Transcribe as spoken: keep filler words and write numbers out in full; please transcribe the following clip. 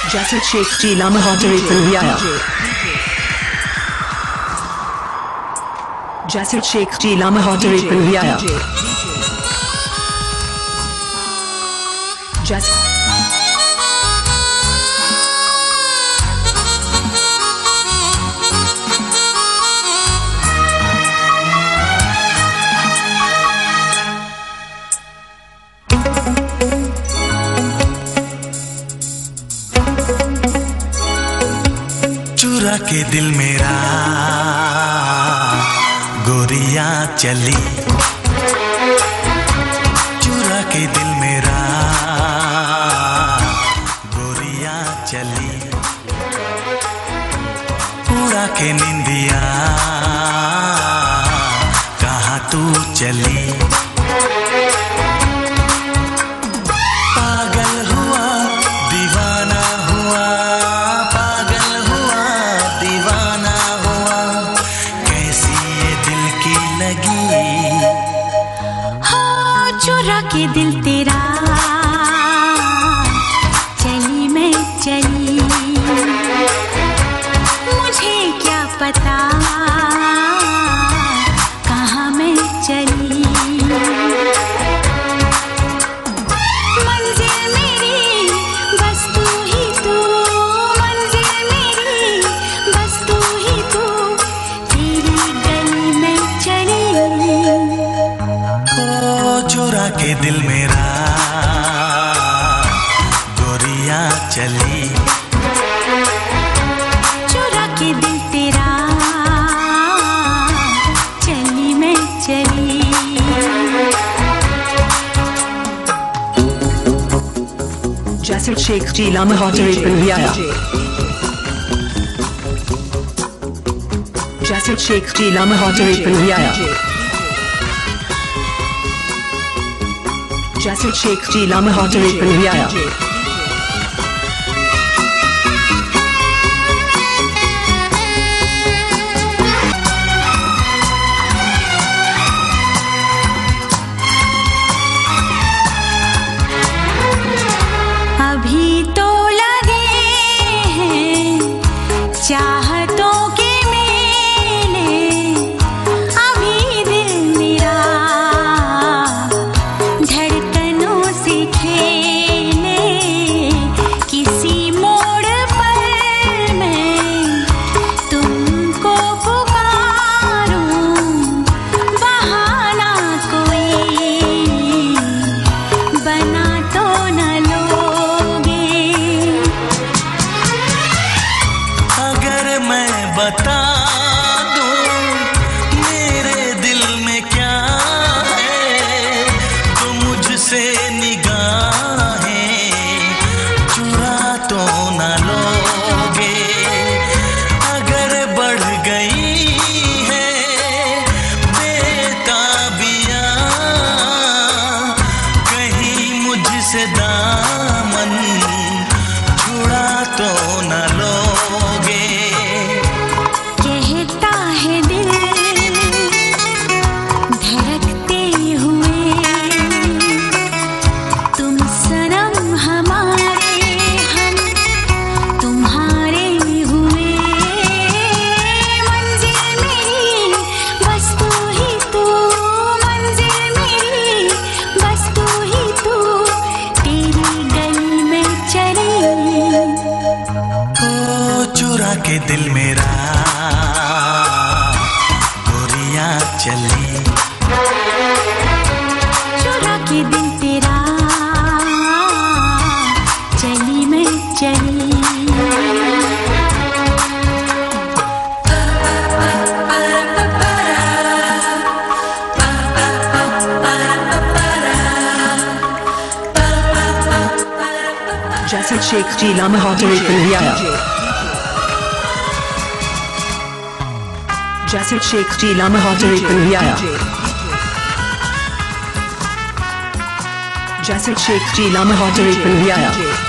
Jasser Sheikh Jila Mahatari Pulviaya. Jasser Sheikh Jila Mahatari Pulviaya. Jasser चुरा के दिल मेरा गोरिया चली, चुरा के दिल मेरा गोरिया चली, उड़ा के निंदिया कहाँ तू चली। पागल हुआ दीवाना हुआ, पागल हुआ दीवाना हुआ, कैसी ये दिल की लगी। हाँ चुरा के दिल तेरा चली मैं चली, मुझे क्या पता कहाँ मैं चली। मंजिल मेरी बस तू ही तू, मंजिल मेरी बस तू ही तू, तेरी गली में चली। ओ चुरा के दिल मेरा गोरिया चली, चुरा के दिल तेरा चली मैं चली। Jasser Sheikh Jila Mahatari Pulviaya. Jasser Sheikh Jila Mahatari Pulviaya. Jasser Sheikh Jila Mahatari Pulviaya. अभी तो लगे हैं चाहतों के मेले, अभी दिल मेरा धड़कनों से खेले, किसी मोड़ पर मैं तुमको पुकारूं, बहाना कोई बना तो न लोगे। अगर मैं बता दूं मेरे दिल में क्या है, तो मुझसे निगाहें चुरा तो न लोगे। अगर बढ़ गई है बेताबियां, कहीं मुझसे दामन छुड़ा तो न लोगे। कहता है दिल धड़कते हुए, तुम सनम हमारे हम तुम्हारे हुए। मंजिल मेरी बस तू ही तू, मंजिल मेरी बस तू ही तू, तेरी गली में चली। ओ चुरा के दिल मेरा गोरिया चली, चुरा के दिल तेरा चली मैं चली। Jasser Sheikh Jila Mahatari Pulviaya. Jasser Sheikh Jila Mahatari Pulviaya. Jasser Sheikh Jila Mahatari Pulviaya.